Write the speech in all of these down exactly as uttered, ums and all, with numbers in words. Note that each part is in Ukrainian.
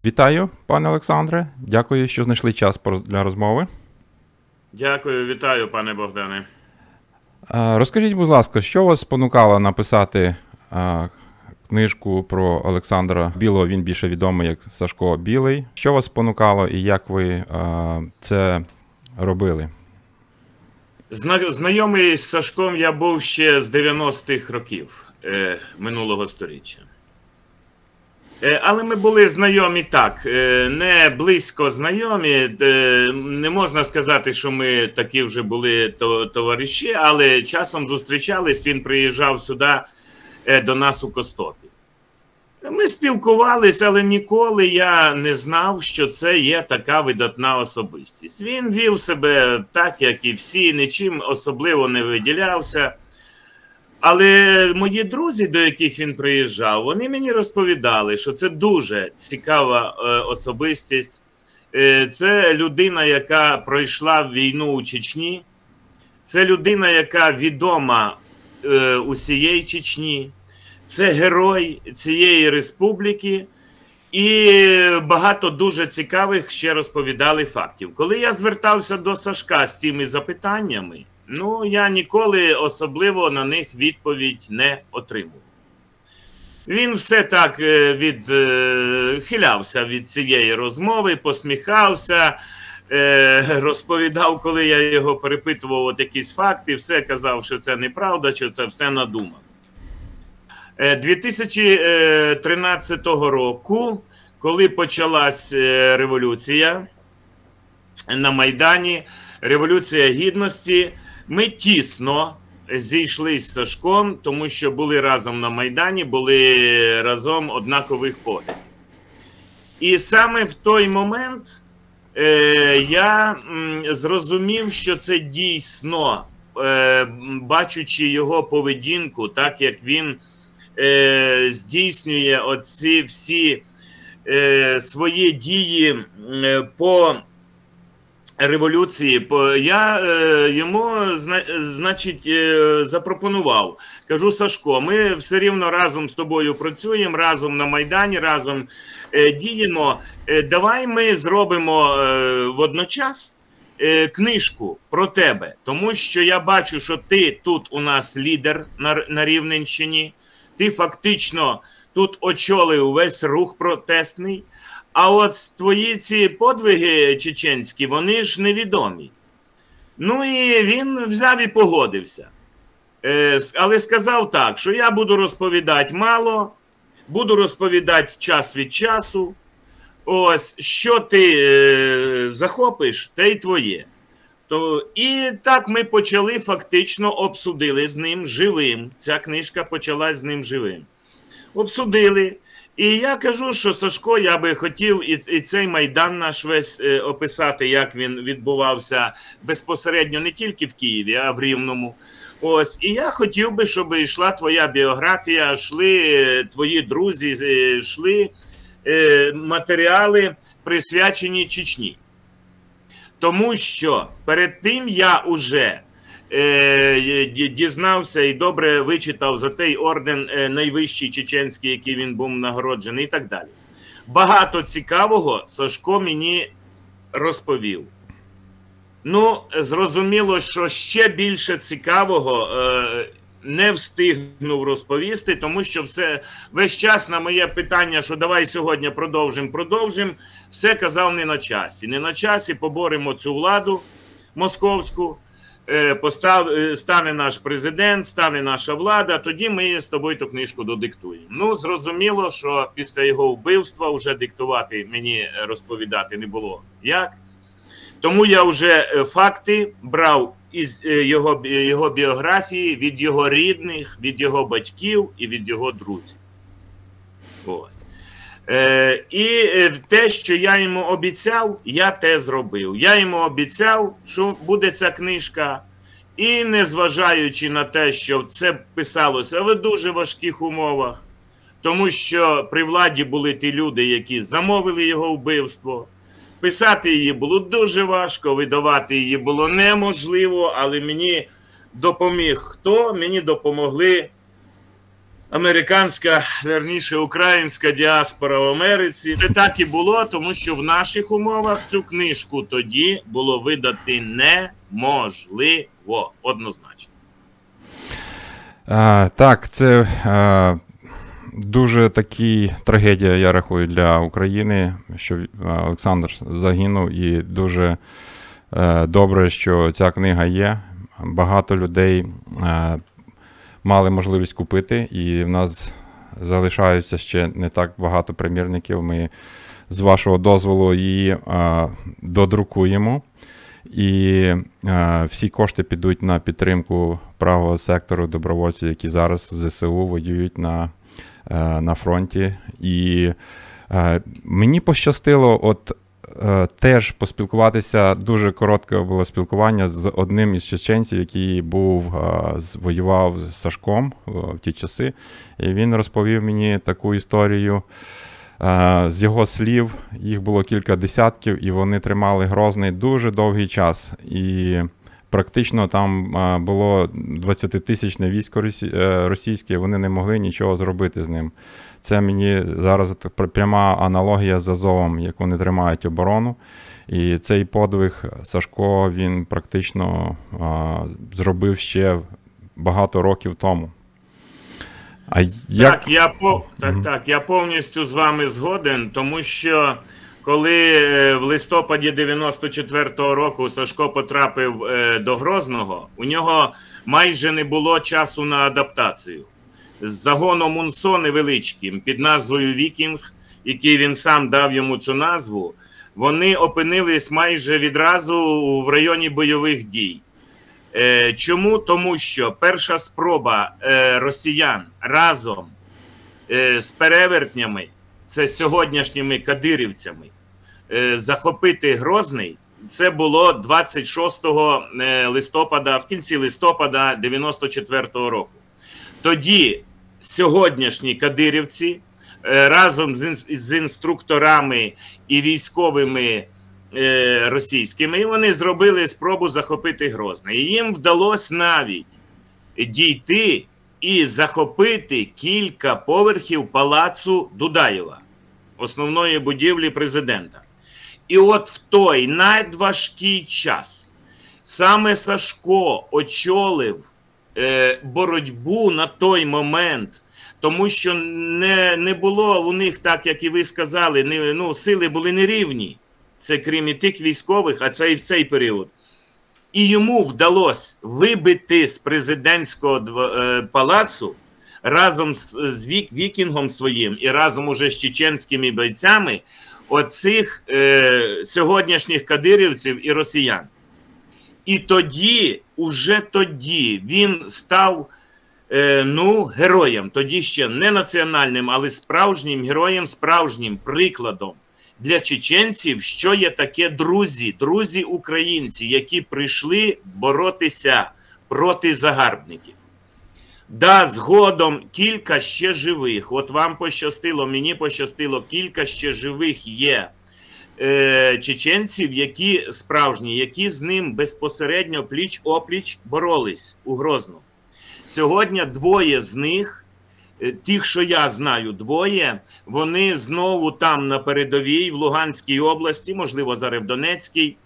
Вітаю, пане Олександре. Дякую, що знайшли час для розмови. Дякую, вітаю, пане Богдане. Розкажіть, будь ласка, що вас спонукало написати а, книжку про Олександра Білого, він більше відомий як Сашко Білий. Що вас спонукало і як ви а, це робили? Зна знайомий з Сашком я був ще з дев'яностих років е, минулого сторіччя. Е, але ми були знайомі так, е, не близько знайомі. Е, не можна сказати, що ми такі вже були то товариші, але часом зустрічались, він приїжджав сюди е, до нас у Костопі. Ми спілкувалися, але ніколи я не знав, що це є така видатна особистість. Він вів себе так, як і всі, нічим особливо не виділявся. Але мої друзі, до яких він приїжджав, вони мені розповідали, що це дуже цікава особистість. Це людина, яка пройшла війну у Чечні. Це людина, яка відома усієї Чечні. Це герой цієї республіки, і багато дуже цікавих ще розповідали фактів. Коли я звертався до Сашка з цими запитаннями, ну, я ніколи особливо на них відповідь не отримував. Він все так відхилявся від цієї розмови, посміхався, розповідав, коли я його перепитував от якісь факти, все казав, що це неправда, що це все надумано. дві тисячі тринадцятого року, коли почалась революція на Майдані, Революція Гідності, ми тісно зійшлися з Сашком, тому що були разом на Майдані, були разом однакових поглядів. І саме в той момент я зрозумів, що це дійсно, бачучи його поведінку, так як він Е, здійснює оці всі е, свої дії е, по революції, по, я е, йому зна, значить, е, запропонував. Кажу: Сашко, ми все рівно разом з тобою працюємо, разом на Майдані, разом е, діємо. Е, давай ми зробимо е, водночас е, книжку про тебе, тому що я бачу, що ти тут у нас лідер на, на Рівненщині. Ти фактично тут очолив весь рух протестний, а от твої ці подвиги чеченські, вони ж невідомі. Ну і він взяв і погодився. Але сказав так, що я буду розповідати мало, буду розповідати час від часу. Ось, що ти захопиш, те й твоє. То, і так ми почали, фактично обсудили з ним живим. Ця книжка почалась з ним живим. Обсудили. І я кажу, що Сашко, я би хотів і, і цей Майдан наш весь е, описати, як він відбувався безпосередньо не тільки в Києві, а в Рівному. Ось. І я хотів би, щоб йшла твоя біографія, йшли е, твої друзі, е, йшли е, матеріали, присвячені Чечні. Тому що перед тим я вже е, дізнався і добре вичитав за той орден е, найвищий чеченський, який він був нагороджений і так далі. Багато цікавого Сашко мені розповів. Ну, зрозуміло, що ще більше цікавого е, не встигнув розповісти, тому що все, весь час на моє питання, що давай сьогодні продовжимо, продовжимо, все казав не на часі. Не на часі, поборемо цю владу московську, постав, стане наш президент, стане наша влада, тоді ми з тобою ту книжку додиктуємо. Ну, зрозуміло, що після його вбивства вже диктувати мені розповідати не було як. Тому я вже факти брав із його, його біографії, від його рідних, від його батьків і від його друзів. Ось. Е, і те, що я йому обіцяв, я те зробив. Я йому обіцяв, що буде ця книжка, і незважаючи на те, що це писалося в дуже важких умовах, тому що при владі були ті люди, які замовили його вбивство, писати її було дуже важко, видавати її було неможливо, але мені допоміг хто? Мені допомогли американська, верніше, українська діаспора в Америці. Це так і було, тому що в наших умовах цю книжку тоді було видати неможливо, однозначно. А, так, це а, дуже такі трагедія, я рахую, для України, що Олександр загинув, і дуже а, добре, що ця книга є. Багато людей а, мали можливість купити, і в нас залишаються ще не так багато примірників. Ми з вашого дозволу її а, додрукуємо. І а, всі кошти підуть на підтримку правого сектору, добровольців, які зараз в зе се у воюють на, а, на фронті. І а, мені пощастило от а, теж поспілкуватися, дуже коротке було спілкування з одним із чеченців, який був, а, воював з Сашком в ті часи. І він розповів мені таку історію. З його слів, їх було кілька десятків, і вони тримали Грозний дуже довгий час. І практично там було двадцятитисячне військо російське, вони не могли нічого зробити з ним. Це мені зараз пряма аналогія з Азовом, як вони тримають оборону. І цей подвиг Сашко, він практично а, зробив ще багато років тому. А як... Так, я по... так, так, я повністю з вами згоден, тому що коли в листопаді дев'яносто четвертого року Сашко потрапив до Грозного, у нього майже не було часу на адаптацію. З загоном УНСО невеличким під назвою «Вікінг», який він сам дав йому цю назву, вони опинились майже відразу в районі бойових дій. Чому? Тому що перша спроба росіян разом з перевертнями, це сьогоднішніми кадирівцями, захопити Грозний, це було двадцять шостого листопада, в кінці листопада дев'яносто четвертого року. Тоді сьогоднішні кадирівці разом з інструкторами і військовими російськими, вони зробили спробу захопити Грозний. І їм вдалося навіть дійти і захопити кілька поверхів палацу Дудаєва, основної будівлі президента. І от в той надважкий час саме Сашко очолив е, боротьбу на той момент, тому що не, не було у них, так як і ви сказали, не, ну, сили були нерівні. Це крім і тих військових, а це і в цей період. І йому вдалося вибити з президентського е, палацу разом з, з вік, вікінгом своїм і разом уже з чеченськими бойцями оцих е, сьогоднішніх кадирівців і росіян. І тоді, уже тоді він став е, ну, героєм. Тоді ще не національним, але справжнім героєм, справжнім прикладом для чеченців, що є таке друзі, друзі-українці, які прийшли боротися проти загарбників. Да, згодом кілька ще живих, от вам пощастило, мені пощастило, кілька ще живих є е, чеченців, які справжні, які з ним безпосередньо пліч-опліч боролись у Грозному. Сьогодні двоє з них, тих, що я знаю, двоє, вони знову там на передовій, в Луганській області, можливо, зараз в Донецькій,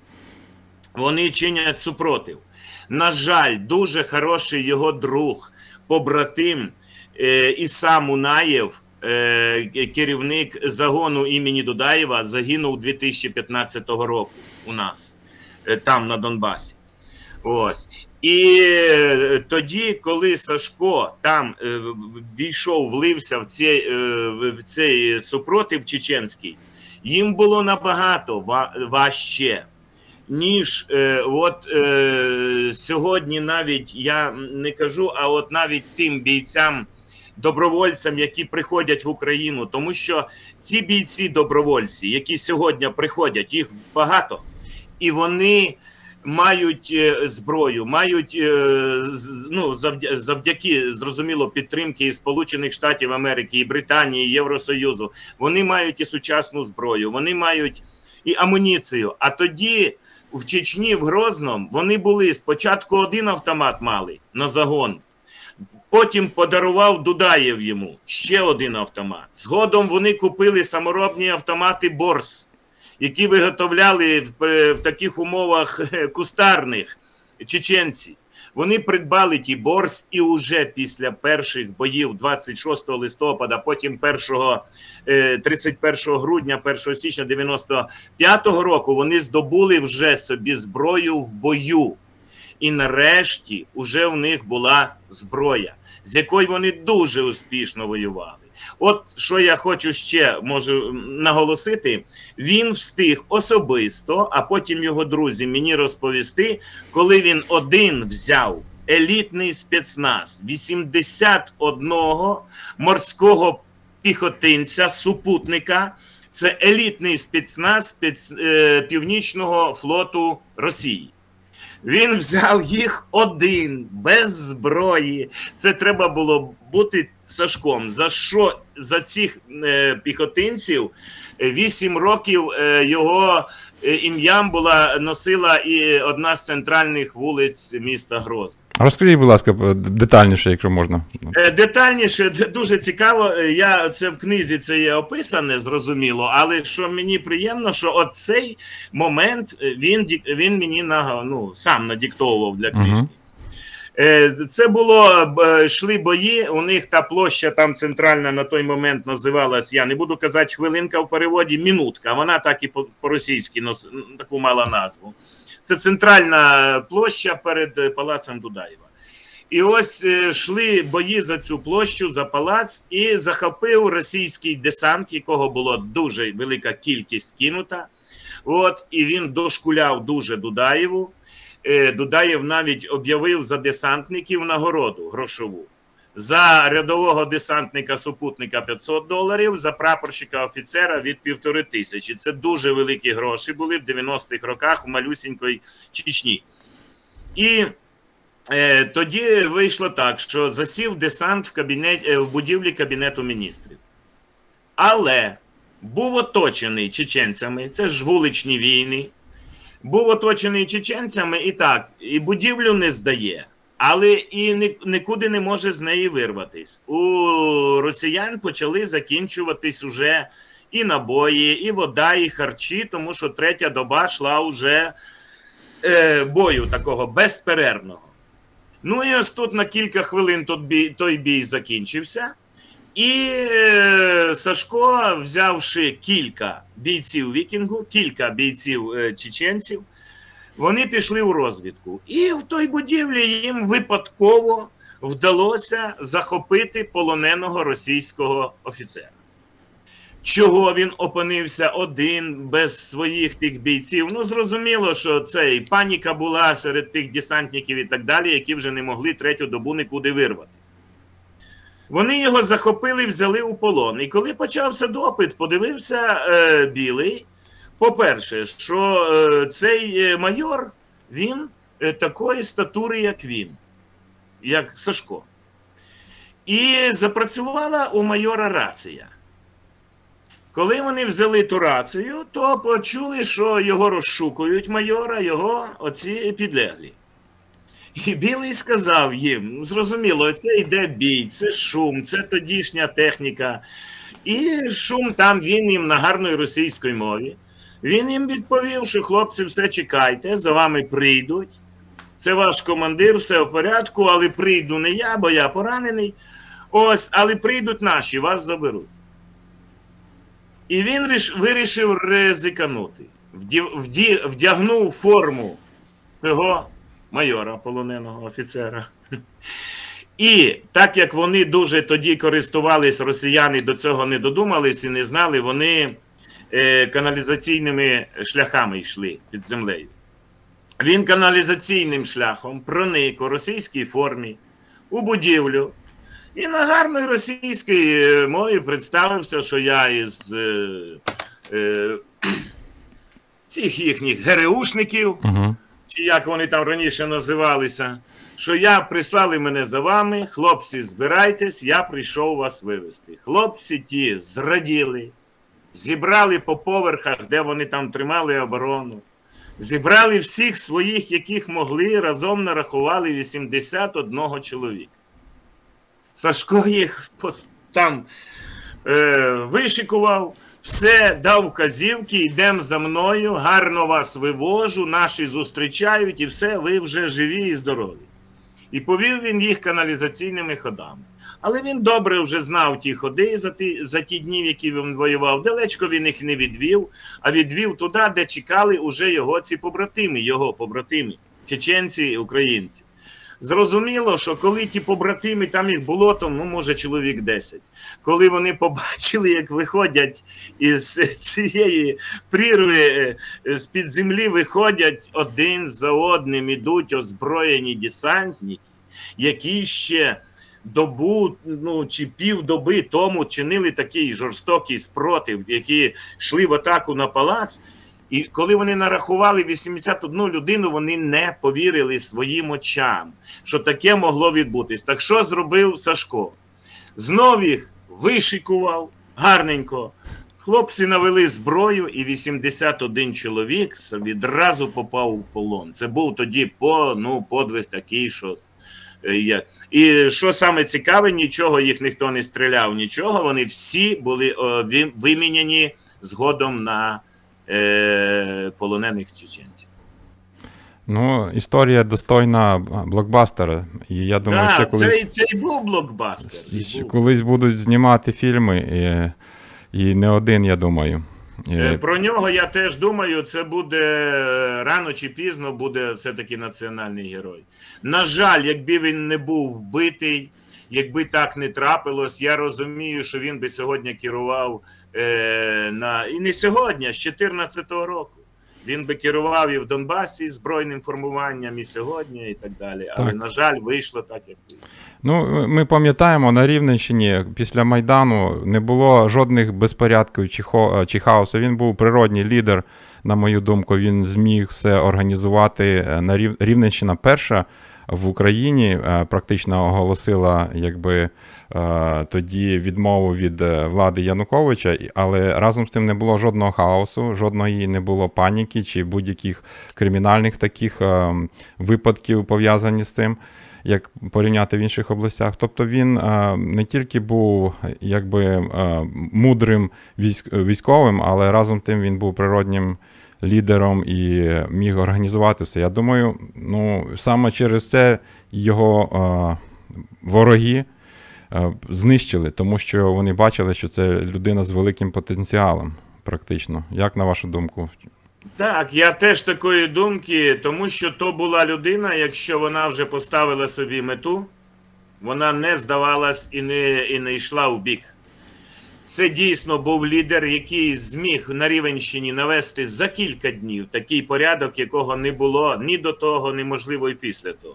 вони чинять супротив. На жаль, дуже хороший його друг, побратим е, Іса Мунаєв, е, керівник загону імені Дудаєва, загинув дві тисячі п'ятнадцятого року у нас, е, там на Донбасі. Ось. І тоді, коли Сашко там е, війшов, влився в цей, е, в цей супротив чеченський, їм було набагато важче, ніж е, от е, сьогодні навіть, я не кажу, а от навіть тим бійцям, добровольцям, які приходять в Україну, тому що ці бійці-добровольці, які сьогодні приходять, їх багато, і вони мають зброю, мають, ну, завдяки, зрозуміло, підтримки і Сполучених Штатів Америки, і Британії, і Євросоюзу, вони мають і сучасну зброю, вони мають і амуніцію. А тоді в Чечні, в Грозному, вони були, спочатку один автомат мали на загон, Потім подарував Дудаєв йому ще один автомат. Згодом вони купили саморобні автомати «Борс», які виготовляли в, в таких умовах кустарних чеченці. Вони придбали ті «Борс» і вже після перших боїв двадцять шостого листопада, потім першого, тридцять першого грудня, першого січня дев'яносто п'ятого року вони здобули вже собі зброю в бою. І нарешті вже в них була зброя, з якою вони дуже успішно воювали. От що я хочу ще можу наголосити, він встиг особисто, а потім його друзі мені розповісти, коли він один взяв елітний спецназ вісімдесят одного морського піхотинця, супутника, це елітний спецназ спец... е... Північного флоту Росії. Він взяв їх один, без зброї. Це треба було бути Сашком. За що? За цих е, піхотинців вісім років е, його е, ім'ям була носила і одна з центральних вулиць міста Грозний. Розкажіть, будь ласка, детальніше, якщо можна. Е, детальніше, дуже цікаво. Я, це в книзі це є описане, зрозуміло, але що мені приємно, що оцей момент він, він мені на, ну, сам надиктовував для книжки. Uh-huh. Це було, йшли бої, у них та площа там центральна на той момент називалась, я не буду казати хвилинка в переводі, минутка, вона так і по-російськи таку мала назву. Це центральна площа перед палацем Дудаєва. І ось йшли бої за цю площу, за палац, і захопив російський десант, якого було дуже велика кількість кинута. От, і він дошкуляв дуже Дудаєву. Дудаєв навіть об'явив за десантників нагороду грошову. За рядового десантника-супутника п'ятсот доларів, за прапорщика-офіцера від півтори тисячі. Це дуже великі гроші були в дев'яностих роках в малюсінької Чечні. І е, тоді вийшло так, що засів десант в, кабінет, е, в будівлі Кабінету міністрів. Але був оточений чеченцями, це ж вуличні війни, був оточений чеченцями і так, і будівлю не здає, але і нікуди не може з неї вирватись. У росіян почали закінчуватись уже і набої, і вода, і харчі, тому що третя доба йшла уже е, бою такого безперервного. Ну і ось тут на кілька хвилин той бій, той бій закінчився. І е, Сашко, взявши кілька бійців вікінгу, кілька бійців е, чеченців, вони пішли у розвідку. І в той будівлі їм випадково вдалося захопити полоненого російського офіцера. Чого він опинився один, без своїх тих бійців? Ну, зрозуміло, що це і паніка була серед тих десантників і так далі, які вже не могли третю добу нікуди вирватися. Вони його захопили, взяли у полон. І коли почався допит, подивився е, Білий, по-перше, що е, цей майор, він е, такої статури, як він, як Сашко. І запрацювала у майора рація. Коли вони взяли ту рацію, то почули, що його розшукують майора, його оці підлеглі. І Білий сказав їм, зрозуміло, це йде бій, це шум, це тодішня техніка. І шум там він їм на гарної російській мові. Він їм відповів, що хлопці, все чекайте, за вами прийдуть. Це ваш командир, все в порядку, але прийду не я, бо я поранений. Ось, але прийдуть наші, вас заберуть. І він вирішив ризиканути. Вдягнув форму цього майора, полоненого офіцера. І так як вони дуже тоді користувались, росіяни до цього не додумались і не знали, вони е, каналізаційними шляхами йшли під землею. Він каналізаційним шляхом проник у російській формі у будівлю і на гарної російській мові представився, що я із е, е, цих їхніх ГРУшників, uh-huh. чи як вони там раніше називалися, що я прислали мене за вами, хлопці, збирайтесь, я прийшов вас вивезти. Хлопці ті зраділи, зібрали по поверхах, де вони там тримали оборону, зібрали всіх своїх, яких могли, разом нарахували вісімдесят один чоловік. Сашко їх там е, вишикував, все, дав вказівки, йдемо за мною, гарно вас вивожу, наші зустрічають і все, ви вже живі і здорові. І повів він їх каналізаційними ходами. Але він добре вже знав ті ходи за ті, за ті дні, які він воював. Далечко він їх не відвів, а відвів туди, де чекали уже його ці побратими, його побратими, чеченці і українці. Зрозуміло, що коли ті побратими, там їх було, то, ну, може, чоловік десять. Коли вони побачили, як виходять із цієї прірви, з-під землі виходять один за одним, ідуть озброєні десантники, які ще добу, ну, чи півдоби тому чинили такий жорстокий спротив, які йшли в атаку на палац. І коли вони нарахували вісімдесят одну людину, вони не повірили своїм очам, що таке могло відбутись. Так що зробив Сашко? Знов їх вишикував гарненько. Хлопці навели зброю, і вісімдесят один чоловік відразу попав у полон. Це був тоді по, ну, подвиг такий, що... І що саме цікаве, нічого їх ніхто не стріляв, нічого. Вони всі були о, виміняні згодом на е, полонених чеченців. Ну, історія достойна блокбастера. І я думаю, так, що колись... це, це і був блокбастер. І колись будуть знімати фільми, і, і не один, я думаю. Про нього я теж думаю, це буде рано чи пізно, буде все-таки національний герой. На жаль, якби він не був вбитий, якби так не трапилось, я розумію, що він би сьогодні керував, е, на... і не сьогодні, а з чотирнадцятого року. Він би керував і в Донбасі збройним формуванням, і сьогодні, і так далі. Але, так, на жаль, вийшло так, як вийшло. Ну, ми пам'ятаємо, на Рівненщині після Майдану не було жодних безпорядків чи, хо... чи хаосу. Він був природній лідер, на мою думку. Він зміг все організувати. На Рів... Рівненщина перша в Україні практично оголосила, якби, тоді відмову від влади Януковича, але разом з тим не було жодного хаосу, жодної не було паніки чи будь-яких кримінальних таких випадків пов'язані з цим, як порівняти в інших областях. Тобто він не тільки був, якби, мудрим військовим, але разом з тим він був природнім лідером і міг організувати все. Я думаю, ну, саме через це його е, вороги е, знищили, тому що вони бачили, що це людина з великим потенціалом, практично. Як на вашу думку? Так, я теж такої думки, тому що то була людина, якщо вона вже поставила собі мету, вона не здавалась і не, і не йшла в бік. Це дійсно був лідер, який зміг на Рівненщині навести за кілька днів такий порядок, якого не було ні до того, ні, можливо, і після того.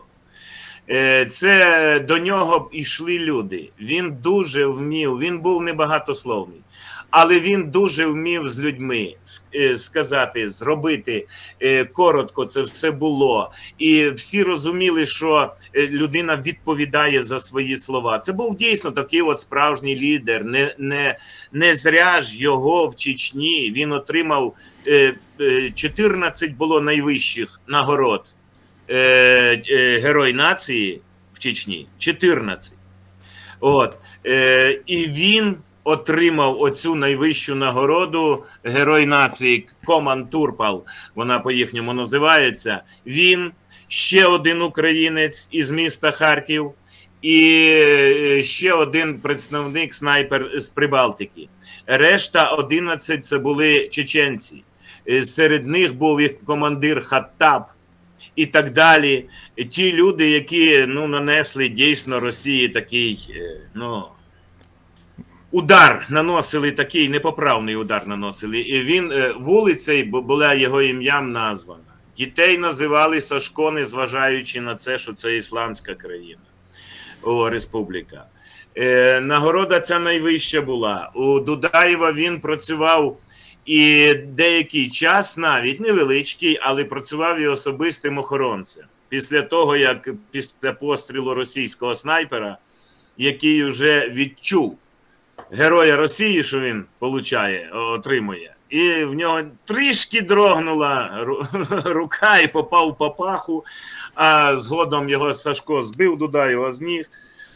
Це до нього йшли люди. Він дуже вмів, він був небагатословний, але він дуже вмів з людьми сказати, зробити коротко, це все було. І всі розуміли, що людина відповідає за свої слова. Це був дійсно такий от справжній лідер. Не, не, не зря ж його в Чечні він отримав, чотирнадцять було найвищих нагород. Е, е, Герой нації в Чечні, чотирнадцять. От. Е, і він отримав оцю найвищу нагороду Герой нації, Коман Турпал, вона по-їхньому називається. Він, ще один українець із міста Харків і ще один представник снайпер з Прибалтики. Решта одинадцять це були чеченці. Серед них був їх командир Хаттаб і так далі. Ті люди, які, ну, нанесли дійсно Росії такий, ну, удар, наносили такий, непоправний удар наносили. І він, вулицею була його ім'ям названа. Дітей називали Сашко, незважаючи на це, що це ісламська країна, о, республіка. Е, нагорода ця найвища була. У Дудаєва він працював і деякий час, навіть невеличкий, але працював і особистим охоронцем. Після того, як після пострілу російського снайпера, який вже відчув Героя Росії, що він получає, отримує, і в нього трішки дрогнула рука і попав по паху, а згодом його Сашко збив Дудаєва з ніг.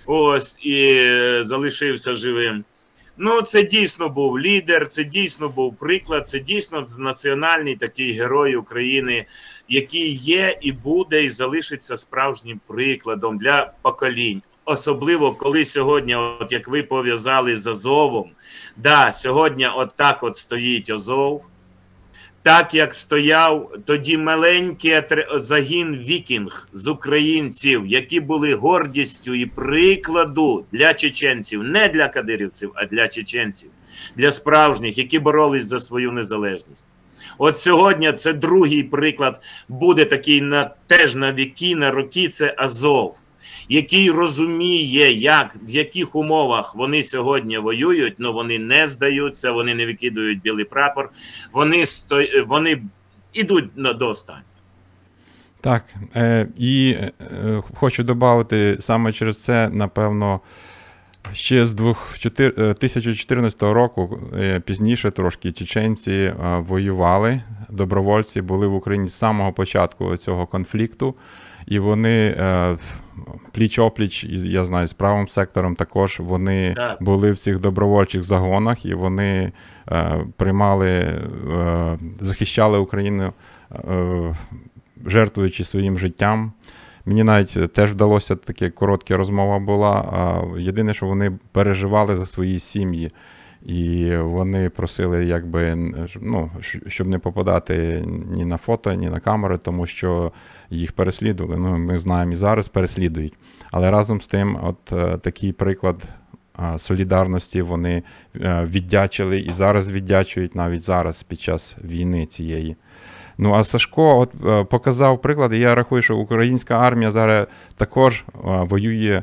ось, і залишився живим. Ну, це дійсно був лідер, це дійсно був приклад, це дійсно національний такий герой України, який є і буде, і залишиться справжнім прикладом для поколінь. Особливо, коли сьогодні, от як ви пов'язали з Азовом, да, сьогодні от так от стоїть Азов, так як стояв тоді маленький загін вікінг з українців, які були гордістю і прикладу для чеченців, не для кадирівців, а для чеченців, для справжніх, які боролись за свою незалежність. От сьогодні це другий приклад, буде такий на, теж на віки, на роки, це Азов, який розуміє, як, в яких умовах вони сьогодні воюють, але вони не здаються, вони не викидують білий прапор, вони, сто... вони йдуть до останнього. Так, е, і е, хочу додати, саме через це, напевно, ще з дві тисячі чотирнадцятого року, е, пізніше трошки, чеченці е, воювали, добровольці були в Україні з самого початку цього конфлікту, і вони е, пліч-опліч, я знаю, з правим сектором також, вони так. були в цих добровольчих загонах, і вони е, приймали, е, захищали Україну, е, жертвуючи своїм життям. Мені навіть теж вдалося, таке коротка розмова була. Єдине, що вони переживали за свої сім'ї. І вони просили, якби, ну, щоб не попадати ні на фото, ні на камери, тому що їх переслідували. Ну, ми знаємо, і зараз переслідують. Але разом з тим, от такий приклад солідарності вони віддячили і зараз віддячують, навіть зараз, під час війни цієї. Ну, а Сашко от показав приклад, і я рахую, що українська армія зараз також воює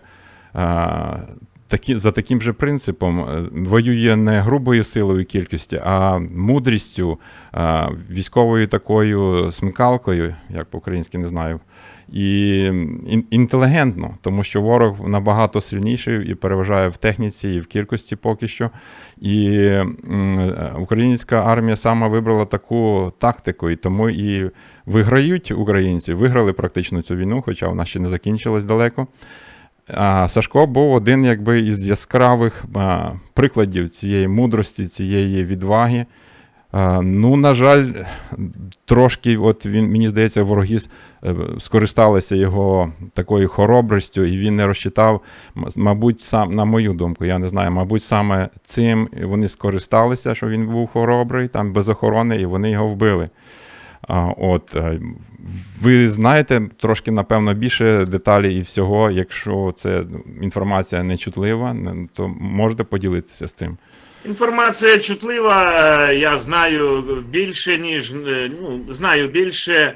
такі, за таким же принципом, воює не грубою силою і кількістю, а мудрістю, військовою такою смикалкою, як по-українськи не знаю, і інтелігентно, тому що ворог набагато сильніший і переважає в техніці і в кількості поки що. І українська армія сама вибрала таку тактику, і тому і виграють українці, виграли практично цю війну, хоча вона ще не закінчилась далеко. А Сашко був один, якби, із яскравих а, прикладів цієї мудрості, цієї відваги. А, ну, на жаль, трошки, от він, мені здається, вороги скористалися його такою хоробрістю, і він не розчитав, мабуть, сам, на мою думку, я не знаю, мабуть, саме цим вони скористалися, що він був хоробрий, там без охорони, і вони його вбили. А, от, ви знаєте трошки, напевно, більше деталей і всього, якщо це інформація не чутлива, то можете поділитися з цим. Інформація чутлива, я знаю більше, ніж, ну, знаю більше.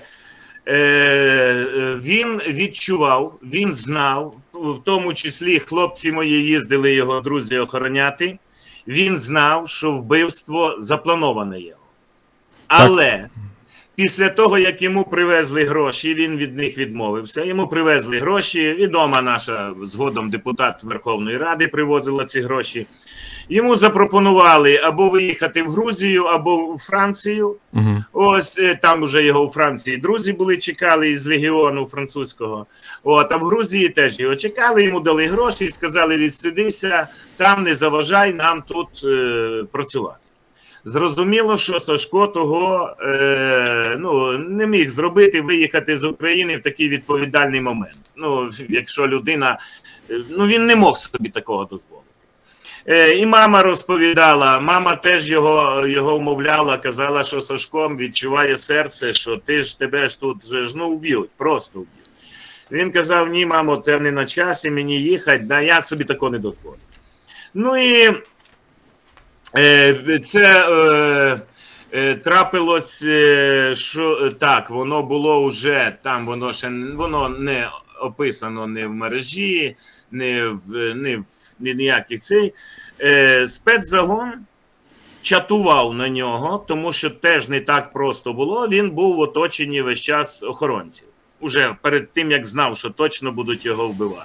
Він відчував, він знав, в тому числі хлопці мої їздили його друзі охороняти, він знав, що вбивство заплановане його. Але... Так. Після того, як йому привезли гроші, він від них відмовився. Йому привезли гроші, відома наша згодом депутат Верховної Ради привозила ці гроші. Йому запропонували або виїхати в Грузію, або в Францію. Угу. Ось там вже його у Франції друзі були, чекали із легіону французького. От, а в Грузії теж його чекали, йому дали гроші і сказали: відсидися, там не заважай нам тут е, працювати. Зрозуміло, що Сашко того е, ну, не міг зробити, виїхати з України в такий відповідальний момент. Ну, якщо людина, ну, він не мог собі такого дозволити. Е, і мама розповідала, мама теж його, його вмовляла, казала, що Сашко відчуває серце, що ти ж тебе ж тут же ж, ну, вб'ють, просто вб'ють. Він казав: ні, мамо, це не на часі, мені їхати, да, я собі такого не дозволю. Ну і... Це е, е, трапилось, е, що так, воно було вже там, воно ще воно не описано не в мережі, не в не в не ніяких цей. Е, спецзагон чатував на нього, тому що теж не так просто було. Він був в оточенні весь час охоронців. Уже перед тим, як знав, що точно будуть його вбивати.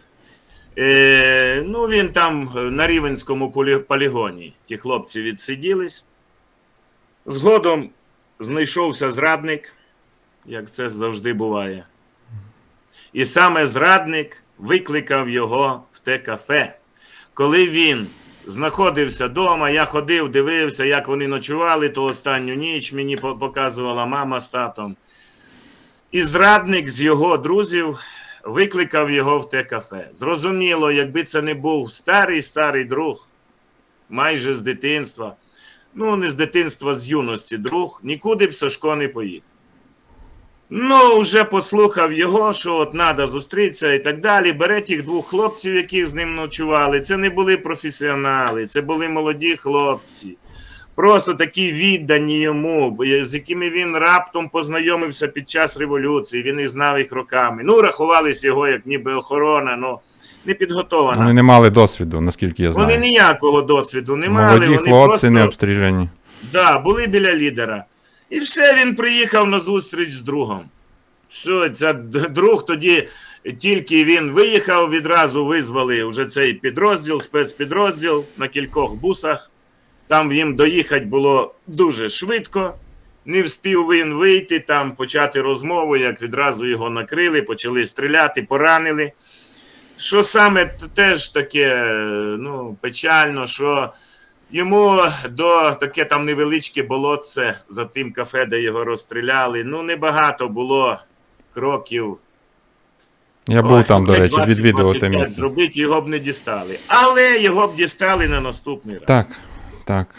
Е, ну, він там на Рівненському полі, полігоні, ті хлопці відсиділись. Згодом знайшовся зрадник, як це завжди буває. І саме зрадник викликав його в те кафе. Коли він знаходився вдома, я ходив, дивився, як вони ночували ту останню ніч, мені показувала мама з татом. І зрадник з його друзів викликав його в те кафе. Зрозуміло, якби це не був старий-старий друг, майже з дитинства, ну не з дитинства, з юності друг, нікуди б Сашко не поїхав. Ну, вже послухав його, що от треба зустрітися і так далі. Бере тих двох хлопців, які з ним ночували. Це не були професіонали, це були молоді хлопці. Просто такі віддані йому, з якими він раптом познайомився під час революції. Він їх знав їх роками. Ну, рахувались його як ніби охорона, ну, не підготована. Вони не мали досвіду, наскільки я знаю. Вони ніякого досвіду не мали. Молоді вони хлопці, просто... не обстріляні. Так, да, були біля лідера. І все, він приїхав на зустріч з другом. Все, це друг тоді, тільки він виїхав, відразу визвали вже цей підрозділ, спецпідрозділ на кількох бусах. Там їм доїхати було дуже швидко. Не встиг він вийти, там почати розмову, як відразу його накрили, почали стріляти, поранили. Що саме теж таке, ну, печально, що йому до таке там невеличке болотце за тим кафе, де його розстріляли, ну небагато було кроків. Я був Ой, там, до речі, відвідував те місце. Зробити його б не дістали. Але його б дістали на наступний раз. Так, так.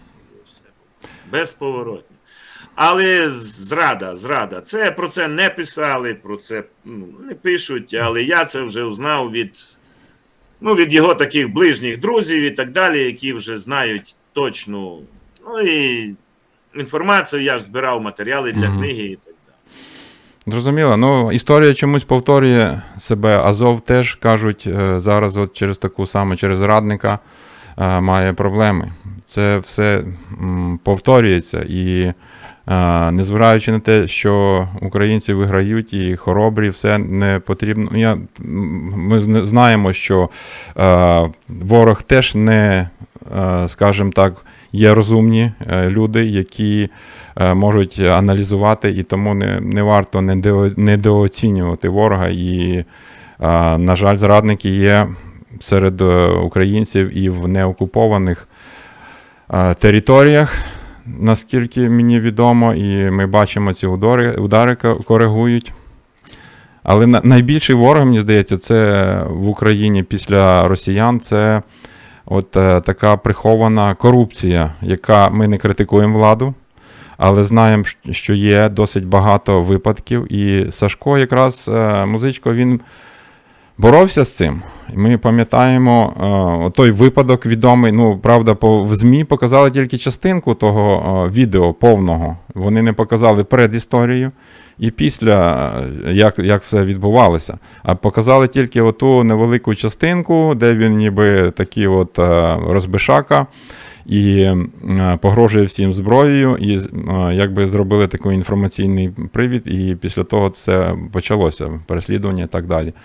Безповоротно. Але зрада, зрада. Це, про це не писали, про це ну, не пишуть, але я це вже узнав від... Ну, від його таких ближніх друзів і так далі, які вже знають точну, ну і інформацію, я ж збирав матеріали для mm-hmm. книги і так далі. Зрозуміло. Ну, історія чомусь повторює себе. Азов теж, кажуть, зараз от через таку саму, через зрадника має проблеми. Це все повторюється і незважаючи на те, що українці виграють і хоробрі, все не потрібно. Я, ми знаємо, що е, ворог теж не, е, скажімо так, є розумні е, люди, які е, можуть аналізувати, і тому не, не варто недооцінювати ворога. І, е, на жаль, зрадники є серед українців і в неокупованих е, територіях. Наскільки мені відомо, і ми бачимо, ці удари, удари коригують. Але найбільший ворог, мені здається, це в Україні після росіян, це от е, така прихована корупція, яка ми не критикуємо владу, але знаємо, що є досить багато випадків. І Сашко якраз, е, Музичко, він боровся з цим. Ми пам'ятаємо о, той випадок відомий, ну, правда, по, в ЗМІ показали тільки частинку того о, відео повного. Вони не показали передісторію і після, як, як все відбувалося. А показали тільки оту невелику частинку, де він ніби такий от розбишака і погрожує всім зброєю, і якби зробили такий інформаційний привід, і після того все почалося, переслідування і так далі.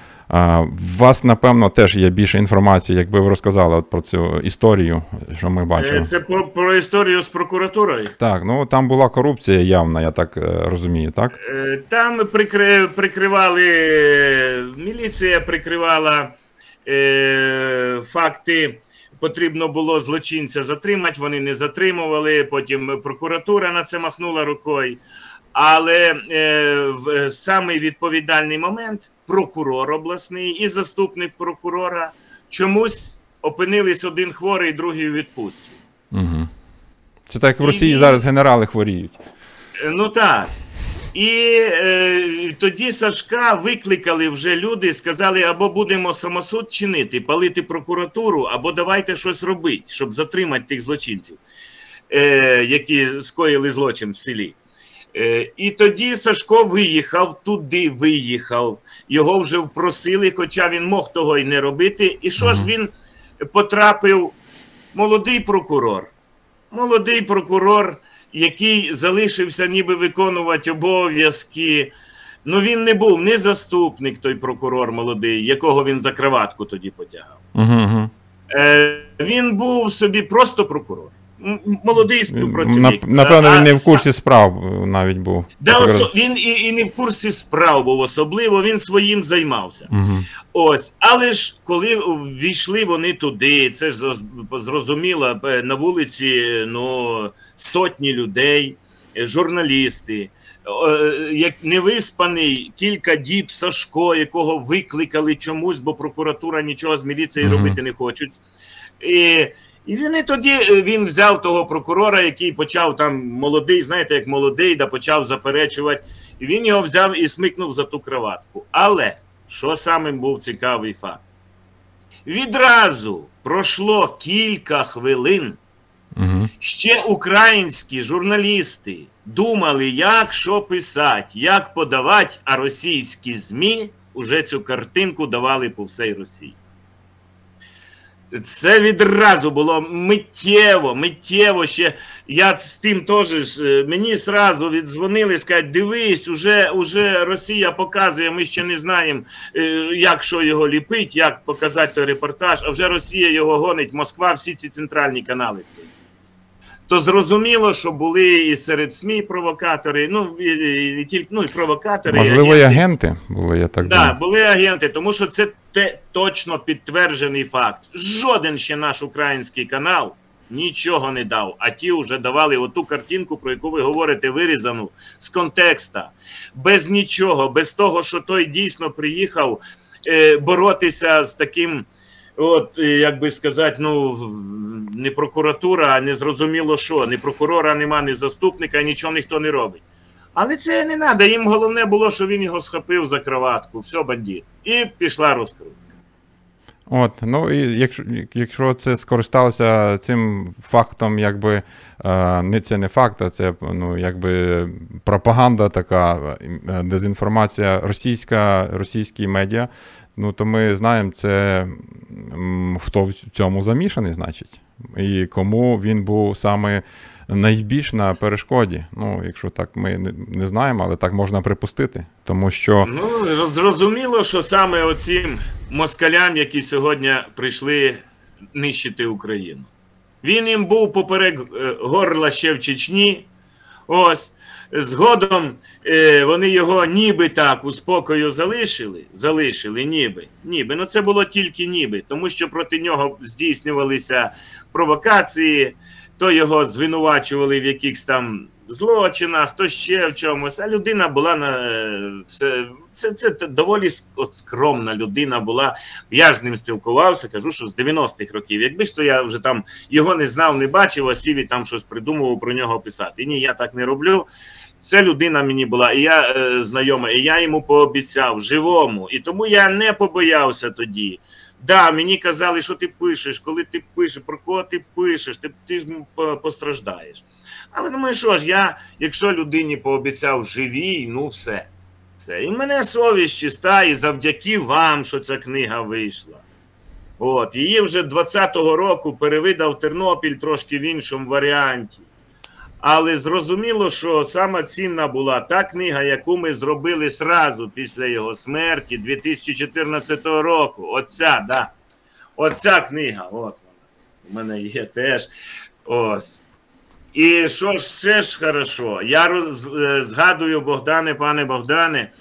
У вас, напевно, теж є більше інформації, якби ви розказали от про цю історію, що ми бачимо. Це про, про історію з прокуратурою? Так, ну там була корупція явна, я так розумію, так? Там прикри, прикривали, міліція прикривала е, факти, потрібно було злочинця затримати, вони не затримували, потім прокуратура на це махнула рукою. Але е, в самий відповідальний момент прокурор обласний і заступник прокурора чомусь опинились один хворий, другий у відпустці. Угу. Це так, як в Росії і, зараз генерали хворіють. Ну так. І е, тоді Сашка викликали вже люди, сказали, або будемо самосуд чинити, палити прокуратуру, або давайте щось робити, щоб затримати тих злочинців, е, які скоїли злочин в селі. І тоді Сашко виїхав, туди виїхав, його вже впросили, хоча він мог того й не робити. І що ж він потрапив? Молодий прокурор. Молодий прокурор, який залишився ніби виконувати обов'язки. Ну він не був не заступник, той прокурор молодий, якого він за краватку тоді потягав. Угу. Він був собі просто прокурор. молодий співпрацівник. Напевно, він не в курсі справ навіть був. Да, осо... Він і, і не в курсі справ був особливо, він своїм займався. Угу. Ось, але ж коли ввійшли вони туди, це ж зрозуміло, на вулиці ну, сотні людей, журналісти, як невиспаний кілька діб Сашко, якого викликали чомусь, бо прокуратура нічого з міліцією угу. робити не хочуть. І, і він тоді він взяв того прокурора, який почав там молодий, знаєте, як молодий, да почав заперечувати. І він його взяв і смикнув за ту краватку. Але, що самим був цікавий факт? Відразу пройшло кілька хвилин, угу. ще українські журналісти думали, як що писати, як подавати, а російські ЗМІ уже цю картинку давали по всій Росії. Це відразу було миттєво, миттєво ще, я з тим теж, мені одразу віддзвонили, сказати, дивись, уже, уже Росія показує, ми ще не знаємо, як що його ліпить, як показати той репортаж, а вже Росія його гонить, Москва, всі ці центральні канали свої. То зрозуміло, що були і серед СМІ провокатори, ну, і, і, і, ну, і провокатори. Можливо, і агенти були, я так думаю. Так, да, були агенти, тому що це те, точно підтверджений факт. Жоден ще наш український канал нічого не дав, а ті вже давали оту картинку, про яку ви говорите, вирізану з контекста. Без нічого, без того, що той дійсно приїхав е, боротися з таким... От, як би сказати, ну, не прокуратура, а не зрозуміло що. Ні прокурора нема, ні заступника, нічого ніхто не робить. Але це не треба. Їм головне було, що він його схопив за краватку. Все, бандит. І пішла розкрутка. От, ну, і якщо, якщо це скористалося цим фактом, якби, е, не це не факт, а це, ну, якби пропаганда така, дезінформація російська, російські медіа, ну, то ми знаємо, це хто в цьому замішаний, значить. І кому він був саме найбільш на перешкоді. Ну, якщо так ми не, не знаємо, але так можна припустити. Тому що... Ну, зрозуміло, що саме оцим москалям, які сьогодні прийшли нищити Україну. Він їм був поперек горла ще в Чечні. Ось. Згодом е, вони його ніби так у спокою залишили, залишили ніби, ніби, ну це було тільки ніби, тому що проти нього здійснювалися провокації, то його звинувачували в якихось там злочинах, то ще в чомусь, а людина була на це, це, це доволі от, скромна людина була. Я ж з ним спілкувався, кажу, що з дев'яностих років. Якби ж то я вже там його не знав, не бачив, а сів і там щось придумував про нього писати. І ні, я так не роблю. Це людина мені була, і я е, знайома, і я йому пообіцяв живому. І тому я не побоявся тоді. Да, мені казали, що ти пишеш, коли ти пишеш, про кого ти пишеш, ти, ти ж постраждаєш. Але думаю, що ж, я, якщо людині пообіцяв живій, ну все. все. І мене совість чиста, і завдяки вам, що ця книга вийшла. От, її вже двадцятого року перевидав Тернопіль трошки в іншому варіанті. Але зрозуміло, що сама цінна була та книга, яку ми зробили сразу після його смерті дві тисячі чотирнадцятого року. Оця, да. Оця книга, от вона. У мене є теж. Ось. І що ж все ж хорошо. Я роз, згадую, Богдане, пане Богдане,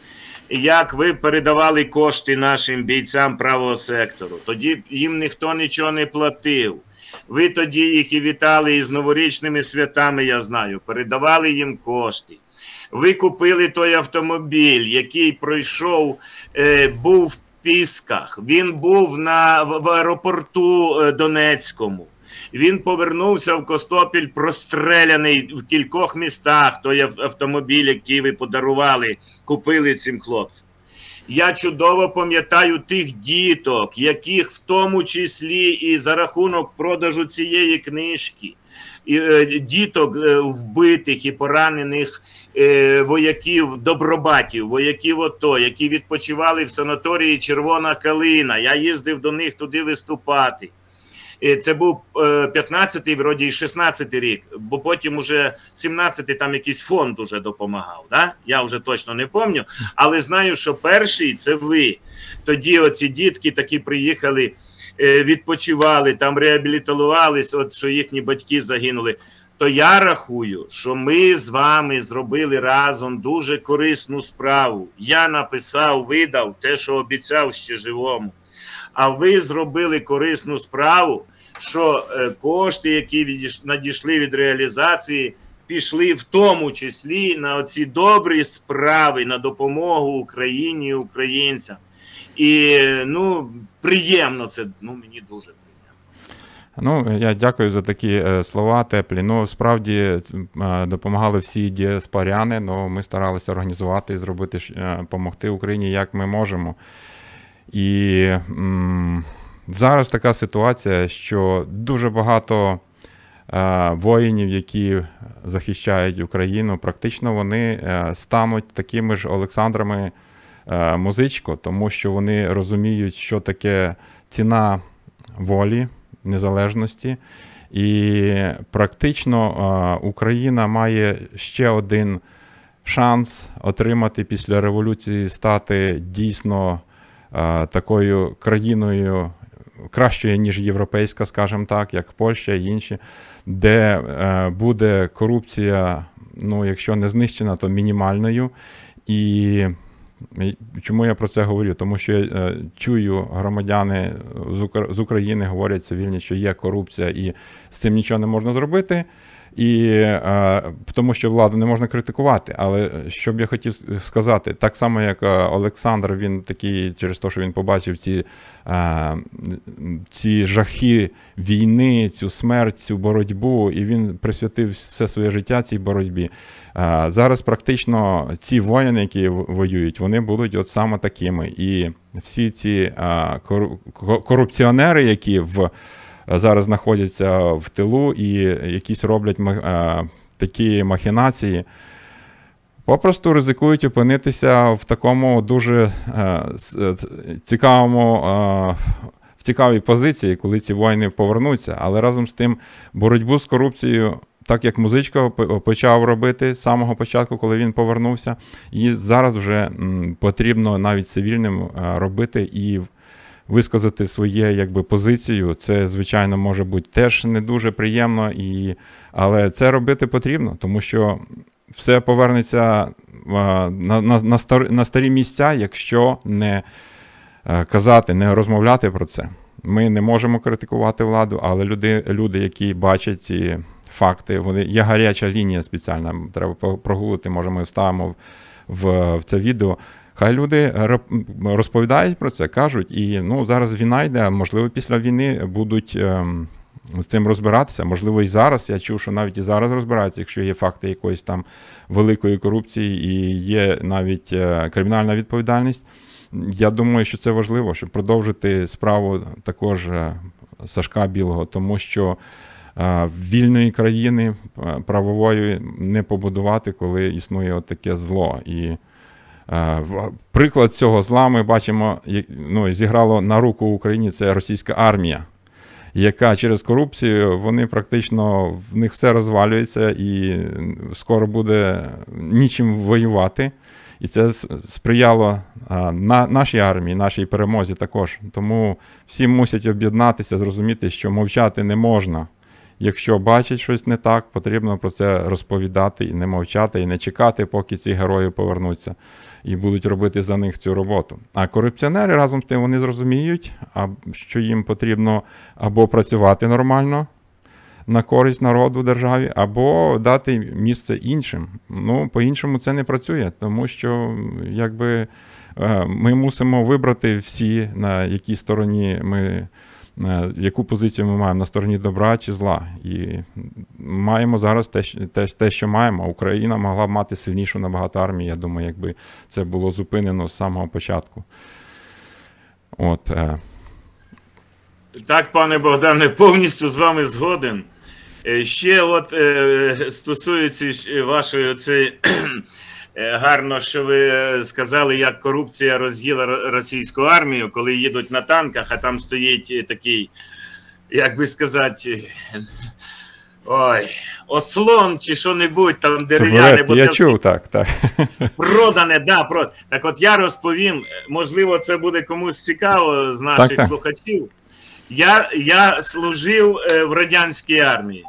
як ви передавали кошти нашим бійцям правого сектору. Тоді їм ніхто нічого не платив. Ви тоді їх і вітали із новорічними святами, я знаю, передавали їм кошти. Ви купили той автомобіль, який пройшов, е, був в Пісках, він був на, в аеропорту е, Донецькому. Він повернувся в Костопіль простреляний в кількох містах, той автомобіль, який ви подарували, купили цим хлопцям. Я чудово пам'ятаю тих діток, яких в тому числі і за рахунок продажу цієї книжки, і, е, діток е, вбитих і поранених е, вояків Добробатів, вояків АТО, які відпочивали в санаторії Червона Калина. Я їздив до них туди виступати. Це був п'ятнадцятий, вроді, і шістнадцятий рік, бо потім уже сімнадцятий там якийсь фонд уже допомагав, да? Я вже точно не пам'ятаю, але знаю, що перший це ви. Тоді оці дітки такі приїхали відпочивали, там реабілітувались, от що їхні батьки загинули, то я рахую, що ми з вами зробили разом дуже корисну справу. Я написав, видав те, що обіцяв ще живому. А ви зробили корисну справу, що кошти, які надійшли від реалізації, пішли в тому числі на оці добрі справи, на допомогу Україні і українцям. І, ну, приємно це, ну, мені дуже приємно. Ну, я дякую за такі слова теплі. Ну, справді допомагали всі діаспоряни, ну, ми старалися організувати і зробити, допомогти Україні, як ми можемо. І м, зараз така ситуація, що дуже багато е, воїнів, які захищають Україну, практично вони е, стануть такими ж Олександрами е, Музичко, тому що вони розуміють, що таке ціна волі, незалежності. І практично е, Україна має ще один шанс отримати після революції, стати дійсно такою країною кращою, ніж європейська, скажімо так, як Польща і інші, де буде корупція, ну, якщо не знищена, то мінімальною. І чому я про це говорю? Тому що я чую, громадяни з України говорять цивільні, що є корупція і з цим нічого не можна зробити. І е, тому що владу не можна критикувати, але що б я хотів сказати, так само як Олександр, він такий, через те, що він побачив ці, е, ці жахи війни, цю смерть, цю боротьбу, і він присвятив все своє життя цій боротьбі. Е, зараз практично ці воїни, які воюють, вони будуть от саме такими. І всі ці е, корупціонери, які в зараз знаходяться в тилу і якісь роблять такі махінації, попросту ризикують опинитися в такому дуже цікавому, в цікавій позиції, коли ці воїни повернуться. Але разом з тим боротьбу з корупцією, так як Музичко почав робити з самого початку, коли він повернувся, і зараз вже потрібно навіть цивільним робити і висказати своє, якби, позицію. Це, звичайно, може бути теж не дуже приємно, і... але це робити потрібно, тому що все повернеться на, на, на, стар... на старі місця, якщо не казати, не розмовляти про це. Ми не можемо критикувати владу, але люди, люди які бачать ці факти, вони... є гаряча лінія спеціальна, треба прогулити, може ми вставимо в, в це відео. Хай люди розповідають про це, кажуть, і, ну, зараз війна йде, можливо, після війни будуть ем, з цим розбиратися, можливо, і зараз, я чув, що навіть і зараз розбираються, якщо є факти якоїсь там великої корупції і є навіть е, кримінальна відповідальність. Я думаю, що це важливо, щоб продовжити справу також Сашка Білого, тому що е, вільної країни правової не побудувати, коли існує от таке зло. І приклад цього зла ми бачимо, ну, зіграло на руку Україні, це російська армія, яка через корупцію, вони практично, в них все розвалюється і скоро буде нічим воювати. І це сприяло на нашій армії, нашій перемозі також. Тому всі мусять об'єднатися, зрозуміти, що мовчати не можна. Якщо бачать щось не так, потрібно про це розповідати і не мовчати, і не чекати, поки ці герої повернуться і будуть робити за них цю роботу. А корупціонери разом з тим, вони зрозуміють, що їм потрібно або працювати нормально на користь народу, державі, або дати місце іншим. Ну, по-іншому це не працює, тому що, якби, ми мусимо вибрати всі, на якій стороні ми, яку позицію ми маємо, на стороні добра чи зла. І маємо зараз те, те, те, що маємо. Україна могла б мати сильнішу набагато армію, я думаю, якби це було зупинено з самого початку. От. Так, пане Богдане, повністю з вами згоден. Ще от стосується вашої цієї, гарно, що ви сказали, як корупція роз'їла російську армію, коли їдуть на танках, а там стоїть такий, як би сказати, ой, ослон чи що-небудь там дерев'яне. Я чув, так, так. Продане, да, просто. Так от я розповім, можливо, це буде комусь цікаво з наших так, так. слухачів. Я, я служив е, в радянській армії.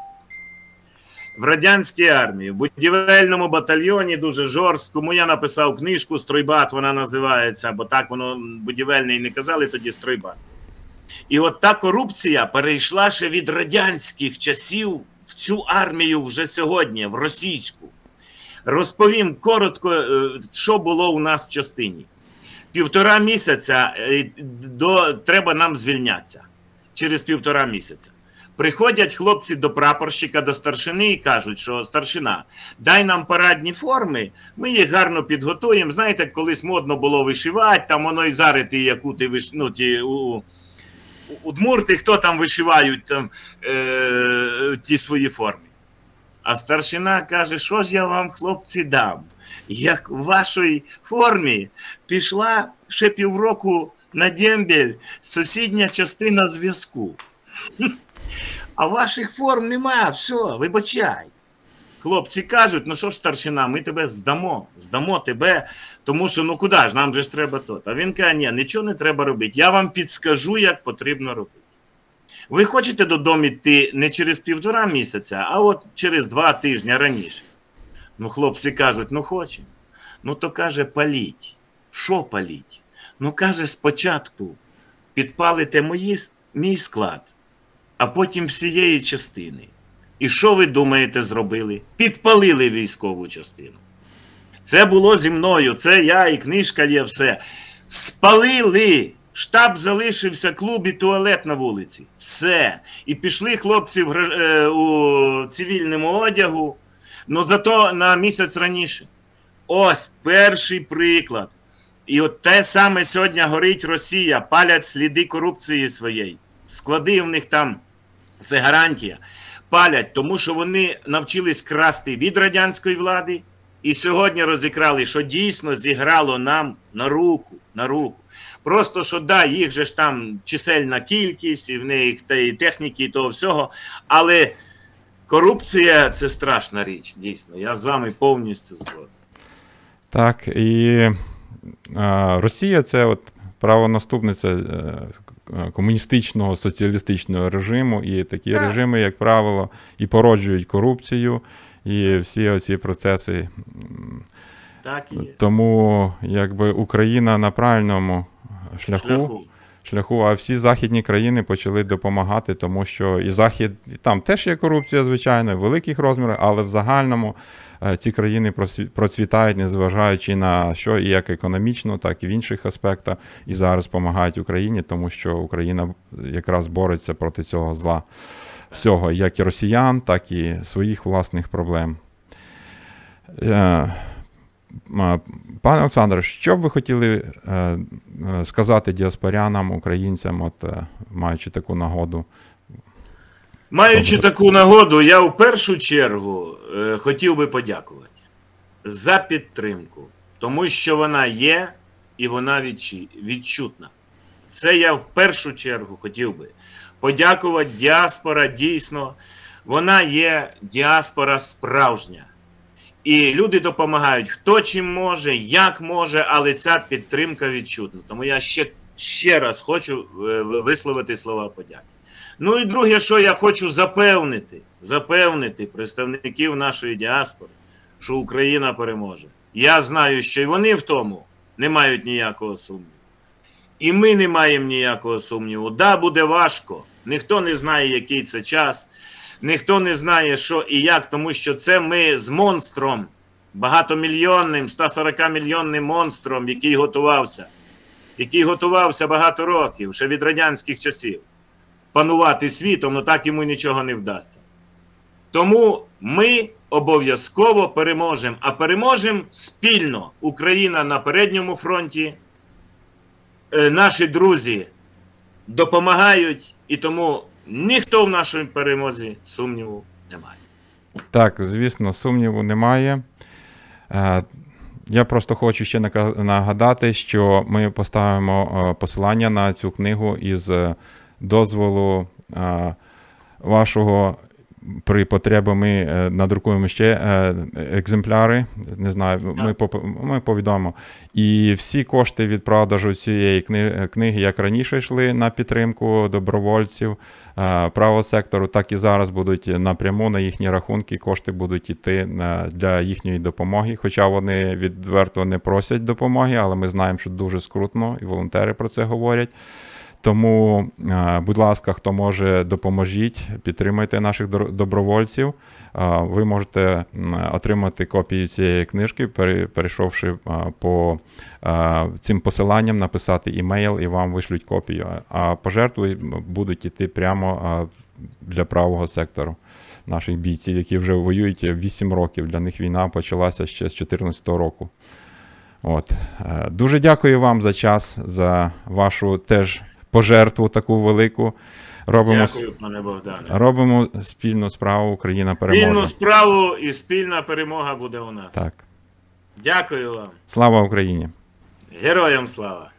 В радянській армії, в будівельному батальйоні, дуже жорсткому. Я написав книжку «Стройбат», вона називається, бо так воно будівельний не казали, тоді «Стройбат». І от та корупція перейшла ще від радянських часів в цю армію вже сьогодні, в російську. Розповім коротко, що було у нас в частині. Півтора місяця до, треба нам звільнятися. Через півтора місяця. Приходять хлопці до прапорщика, до старшини і кажуть, що старшина, дай нам парадні форми, ми їх гарно підготуємо. Знаєте, колись модно було вишивати, там воно і зараз ті якути, виш... ну, ті, у... удмурти, хто там вишивають там, е... ті свої форми. А старшина каже, що ж я вам, хлопці, дам? Як в вашій формі пішла ще півроку на дембель сусідня частина зв'язку. А ваших форм нема, все, вибачай. Хлопці кажуть, ну що ж, старшина, ми тебе здамо, здамо тебе, тому що, ну куди ж, нам же ж треба то. А він каже, ні, нічого не треба робити, я вам підскажу, як потрібно робити. Ви хочете додому йти не через півтора місяця, а от через два тижні раніше. Ну, хлопці кажуть, ну хочемо. Ну, то каже, паліть. Що паліть? Ну, каже, спочатку підпалите мої, мій склад, а потім всієї частини. І що ви думаєте зробили? Підпалили військову частину. Це було зі мною, це я і книжка є, все. Спалили! Штаб залишився, клуб і туалет на вулиці. Все. І пішли хлопці в, е, у цивільному одягу, але зато на місяць раніше. Ось перший приклад. І от те саме сьогодні горить Росія, палять сліди корупції своєї. Склади в них там, це гарантія. Палять, тому що вони навчились красти від радянської влади і сьогодні розікрали, що дійсно зіграло нам на руку, на руку. Просто, що да, їх же ж там чисельна кількість, і в них і техніки, і того всього, але корупція – це страшна річ, дійсно. Я з вами повністю згоден. Так, і а, Росія – це от правонаступниця комуністичного, соціалістичного режиму, і такі так. режими, як правило, і породжують корупцію, і всі оці процеси. Так і є. Тому, якби, Україна на правильному шляху, шляху, шляху, а всі західні країни почали допомагати, тому що і Захід, і там теж є корупція, звичайно, в великих розмірах, але в загальному ці країни процвітають, незважаючи на що, і як економічно, так і в інших аспектах, і зараз допомагають Україні, тому що Україна якраз бореться проти цього зла всього, як і росіян, так і своїх власних проблем. Пане Олександре, що б ви хотіли сказати діаспорянам, українцям, от, маючи таку нагоду? Маючи таку нагоду, я в першу чергу е, хотів би подякувати за підтримку, тому що вона є і вона відчутна. Це я в першу чергу хотів би подякувати. Діаспора дійсно, вона є діаспора справжня. І люди допомагають, хто чим може, як може, але ця підтримка відчутна. Тому я ще, ще раз хочу висловити слова подяки. Ну і друге, що я хочу запевнити, запевнити представників нашої діаспори, що Україна переможе. Я знаю, що і вони в тому не мають ніякого сумніву. І ми не маємо ніякого сумніву. Да, буде важко, ніхто не знає, який це час, ніхто не знає, що і як, тому що це ми з монстром, багатомільйонним, сто сорок мільйонним монстром, який готувався, який готувався багато років, ще від радянських часів, панувати світом, але так йому нічого не вдасться. Тому ми обов'язково переможемо, а переможемо спільно. Україна на передньому фронті, е, наші друзі допомагають, і тому ніхто в нашій перемозі сумніву немає. Так, звісно, сумніву немає. Я просто хочу ще нагадати, що ми поставимо посилання на цю книгу із дозволу вашого при потребі ми е, надрукуємо ще е, екземпляри. Не знаю, ми, поп- ми повідомо. І всі кошти від продажу цієї кни- книги, як раніше йшли на підтримку добровольців е, правого сектору, так і зараз будуть напряму на їхні рахунки. Кошти будуть йти на, для їхньої допомоги. Хоча вони відверто не просять допомоги, але ми знаємо, що дуже скрутно, і волонтери про це говорять. Тому, будь ласка, хто може, допоможіть, підтримайте наших добровольців. Ви можете отримати копію цієї книжки, перейшовши по цим посиланням, написати імейл і вам вишлють копію. А пожертви будуть йти прямо для правого сектору наших бійців, які вже воюють вісім років. Для них війна почалася ще з дві тисячі чотирнадцятого року. От. Дуже дякую вам за час, за вашу теж пожертву таку велику. Робимо, Дякую, пане Богдане. Робимо спільну справу, Україна переможе. Спільну справу і спільна перемога буде у нас. Так. Дякую вам. Слава Україні! Героям слава!